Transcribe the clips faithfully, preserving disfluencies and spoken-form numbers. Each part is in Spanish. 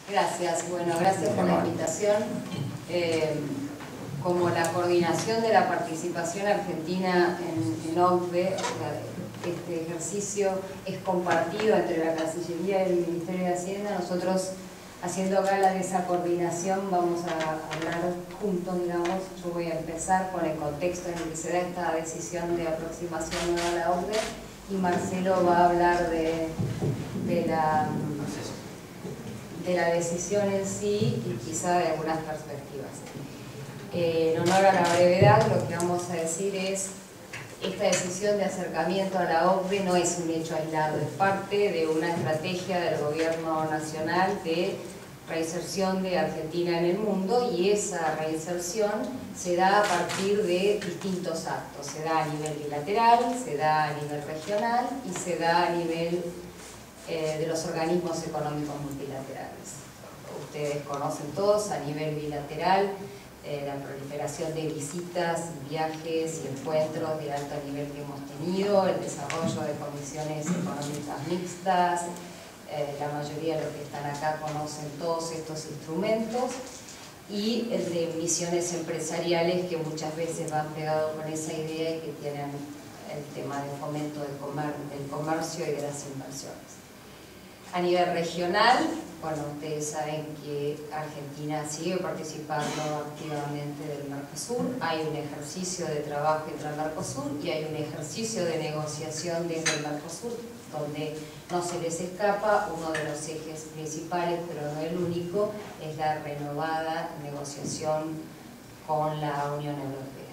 Gracias, bueno, gracias por la invitación. Eh, como la coordinación de la participación argentina en, en O C D E, este ejercicio es compartido entre la Cancillería y el Ministerio de Hacienda. Nosotros, haciendo gala de esa coordinación, vamos a hablar juntos, digamos. Yo voy a empezar con el contexto en el que se da esta decisión de aproximación nueva a la O C D E, y Marcelo va a hablar de, de la... de la decisión en sí y quizá de algunas perspectivas. Eh, en honor a la brevedad, lo que vamos a decir es: esta decisión de acercamiento a la O C D E no es un hecho aislado, es parte de una estrategia del gobierno nacional de reinserción de Argentina en el mundo, y esa reinserción se da a partir de distintos actos. Se da a nivel bilateral, se da a nivel regional y se da a nivel Eh, de los organismos económicos multilaterales. Ustedes conocen todos, a nivel bilateral, eh, la proliferación de visitas, viajes y encuentros de alto nivel que hemos tenido, el desarrollo de comisiones económicas mixtas. Eh, la mayoría de los que están acá conocen todos estos instrumentos, y el de misiones empresariales, que muchas veces van pegados con esa idea y que tienen el tema de fomento del, comer del comercio y de las inversiones. A nivel regional, bueno, ustedes saben que Argentina sigue participando activamente del Mercosur. Hay un ejercicio de trabajo entre el Mercosur y hay un ejercicio de negociación desde el Mercosur, donde no se les escapa uno de los ejes principales, pero no el único, es la renovada negociación con la Unión Europea.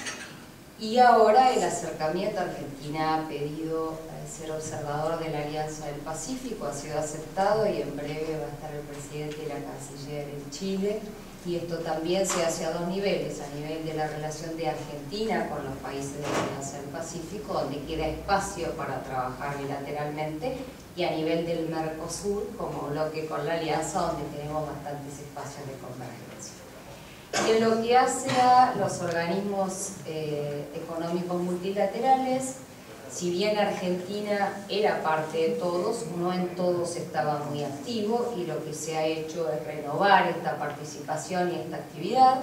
Y ahora el acercamiento. Argentina ha pedido ser observador de la Alianza del Pacífico, ha sido aceptado, y en breve va a estar el presidente y la canciller en Chile. Y esto también se hace a dos niveles: a nivel de la relación de Argentina con los países de la Alianza del Pacífico, donde queda espacio para trabajar bilateralmente, y a nivel del Mercosur como bloque con la Alianza, donde tenemos bastantes espacios de convergencia. Y en lo que hace a los organismos eh, económicos multilaterales, si bien Argentina era parte de todos, no en todos estaba muy activo, y lo que se ha hecho es renovar esta participación y esta actividad.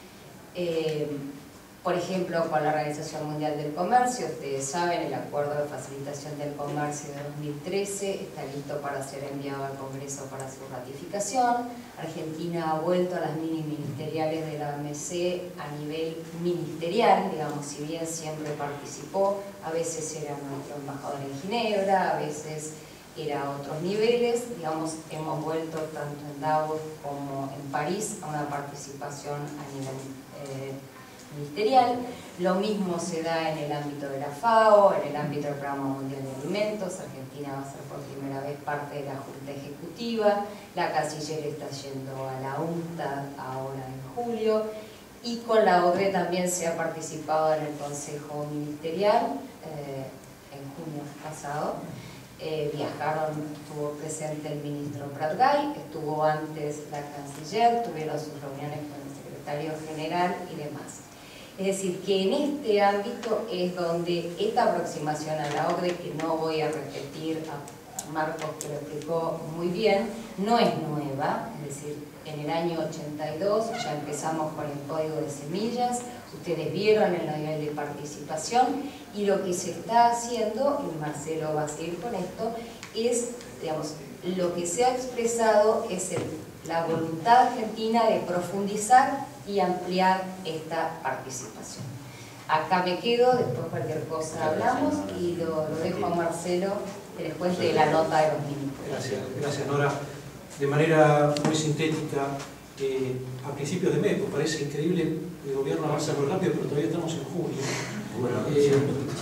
Eh, por ejemplo, con la Organización Mundial del Comercio, ustedes saben, el Acuerdo de Facilitación del Comercio de dos mil trece está listo para ser enviado al Congreso para su ratificación. Argentina ha vuelto a las mini ministeriales de la O M C a nivel ministerial, digamos, si bien siempre participó, a veces era nuestro embajador en Ginebra, a veces era a otros niveles, digamos, hemos vuelto tanto en Davos como en París a una participación a nivel eh, ministerial. Lo mismo se da en el ámbito de la FAO, en el ámbito del Programa Mundial de Alimentos. Argentina va a ser por primera vez parte de la Junta Ejecutiva, la canciller está yendo a la UNCTAD ahora en julio, y con la O C D E también se ha participado en el Consejo Ministerial eh, en junio pasado. Eh, viajaron, estuvo presente el ministro Prat-Gay, estuvo antes la canciller, tuvieron sus reuniones con el secretario general y demás. Es decir, que en este ámbito es donde esta aproximación a la O C D E, que no voy a repetir a Marcos, que lo explicó muy bien, no es nueva. Es decir, en el año ochenta y dos ya empezamos con el Código de Semillas, ustedes vieron el nivel de participación, y lo que se está haciendo, y Marcelo va a seguir con esto, es, digamos, lo que se ha expresado es el, la voluntad argentina de profundizar y ampliar esta participación. Acá me quedo, después cualquier cosa hablamos, y lo, lo dejo a Marcelo que les cuente la nota de los ministros. Gracias, gracias Nora. De manera muy sintética, eh, a principios de mes, pues parece increíble, el gobierno avanza muy rápido, pero todavía estamos en julio. Eh,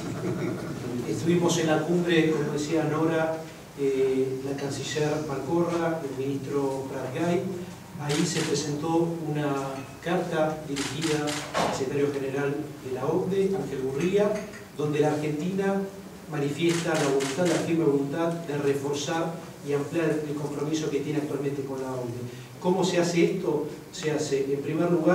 estuvimos en la cumbre, como decía Nora, eh, la canciller Malcorra, el ministro Prat-Gay. Ahí se presentó una carta dirigida al secretario general de la O C D E, Ángel Gurría, donde la Argentina manifiesta la voluntad, la firme voluntad de reforzar y ampliar el compromiso que tiene actualmente con la O C D E. ¿Cómo se hace esto? Se hace, en primer lugar,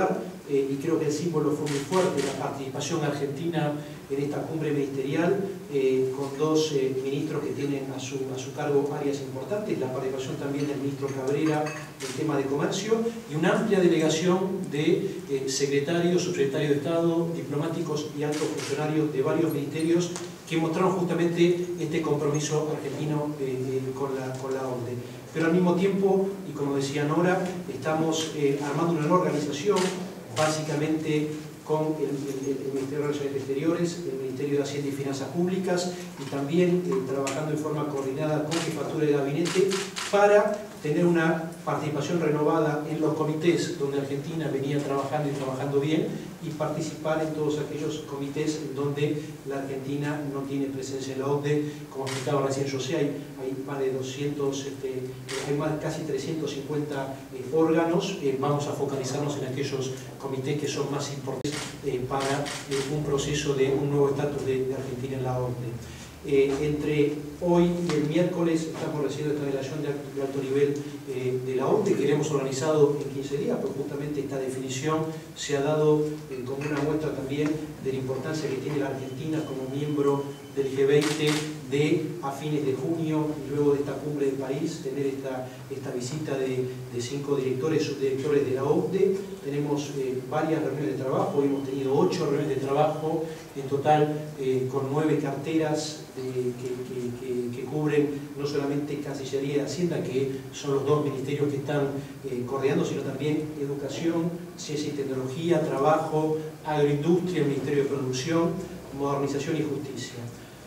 eh, y creo que el símbolo fue muy fuerte, la participación argentina en esta cumbre ministerial, eh, con dos eh, ministros que tienen a su, a su cargo áreas importantes, la participación también del ministro Cabrera en tema de comercio, y una amplia delegación de eh, secretarios, subsecretarios de Estado, diplomáticos y altos funcionarios de varios ministerios que mostraron justamente este compromiso argentino eh, eh, con, la, con la O C D E. Pero al mismo tiempo, y como decía Nora, estamos eh, armando una nueva organización, básicamente con el, el, el Ministerio de Relaciones Exteriores, el Ministerio de Hacienda y Finanzas Públicas, y también eh, trabajando en forma coordinada con Jefatura de Gabinete para tener una participación renovada en los comités donde Argentina venía trabajando y trabajando bien, y participar en todos aquellos comités en donde la Argentina no tiene presencia en la O C D E. Como explicaba recién José, hay, hay más de doscientos, este, hay más, casi trescientos cincuenta eh, órganos. Eh, vamos a focalizarnos en aquellos comités que son más importantes eh, para eh, un proceso de un nuevo estatus de, de Argentina en la O C D E. Eh, entre hoy y el miércoles estamos recibiendo esta delegación de, de alto nivel eh, de la O C D E que hemos organizado en quince días, porque justamente esta definición se ha dado eh, como una muestra también de la importancia que tiene la Argentina como miembro del G veinte de a fines de junio, y luego de esta cumbre de París, tener esta, esta visita de, de cinco directores, subdirectores de la O C D E. Tenemos eh, varias reuniones de trabajo, hoy hemos tenido ocho reuniones de trabajo, en total eh, con nueve carteras eh, que, que, que, que cubren no solamente Cancillería y Hacienda, que son los dos ministerios que están eh, coordinando, sino también Educación, Ciencia y Tecnología, Trabajo, Agroindustria, el Ministerio de Producción, Modernización y Justicia.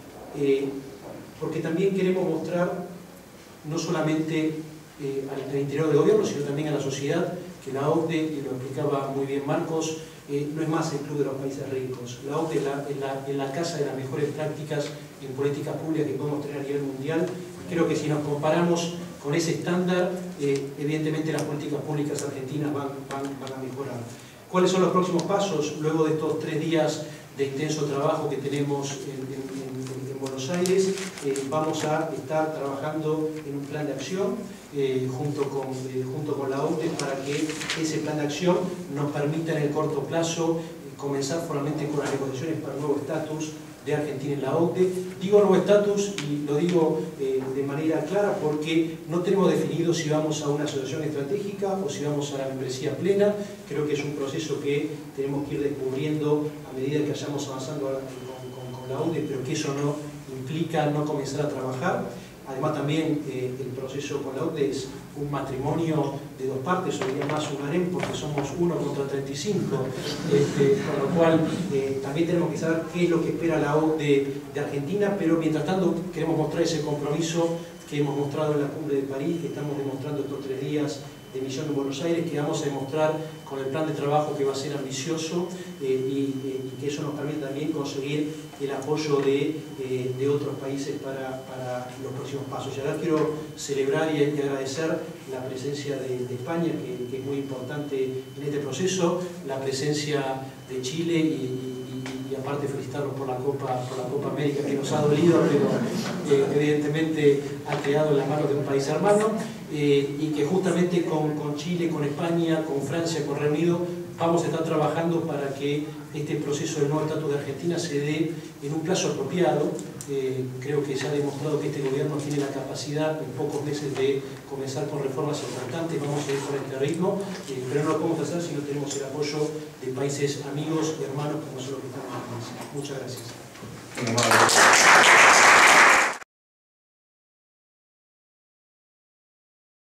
Eh, porque también queremos mostrar no solamente eh, al, al interior del gobierno, sino también a la sociedad, que la O C D E, y lo explicaba muy bien Marcos, eh, no es más el club de los países ricos. La O C D E es la, es la, es la casa de las mejores prácticas en políticas públicas que podemos tener a nivel mundial. Creo que si nos comparamos con ese estándar, eh, evidentemente las políticas públicas argentinas van, van, van a mejorar. ¿Cuáles son los próximos pasos luego de estos tres días de intenso trabajo que tenemos en, en, en Buenos Aires? Eh, vamos a estar trabajando en un plan de acción eh, junto, con, eh, junto con la O C D E para que ese plan de acción nos permita en el corto plazo eh, comenzar formalmente con las negociaciones para un nuevo estatus de Argentina en la O C D E. Digo nuevo estatus y lo digo eh, de manera clara porque no tenemos definido si vamos a una asociación estratégica o si vamos a la membresía plena. Creo que es un proceso que tenemos que ir descubriendo a medida que vayamos avanzando con, con, con la O C D E, pero que eso no implica no comenzar a trabajar. Además también eh, el proceso con la O C D E es un matrimonio de dos partes, o diría más un harén, porque somos uno contra treinta y cinco, este, con lo cual eh, también tenemos que saber qué es lo que espera la O C D E de Argentina, pero mientras tanto queremos mostrar ese compromiso que hemos mostrado en la cumbre de París, que estamos demostrando estos tres días de misión en Buenos Aires, que vamos a demostrar con el plan de trabajo que va a ser ambicioso eh, y, eh, y que eso nos permite también conseguir el apoyo de, eh, de otros países para, para los próximos pasos. Y ahora quiero celebrar y, y agradecer la presencia de, de España, que, que es muy importante en este proceso, la presencia de Chile y, y, y aparte felicitarlos por la Copa, por la Copa América, que nos ha dolido, pero eh, evidentemente ha quedado en las manos de un país hermano. Eh, y que justamente con, con Chile, con España, con Francia, con Reino Unido, vamos a estar trabajando para que este proceso del nuevo estatus de Argentina se dé en un plazo apropiado. Eh, creo que se ha demostrado que este gobierno tiene la capacidad en pocos meses de comenzar con reformas importantes. Vamos a ir con este ritmo, eh, pero no lo podemos hacer si no tenemos el apoyo de países amigos y hermanos como son los que están en la mesa. Muchas gracias.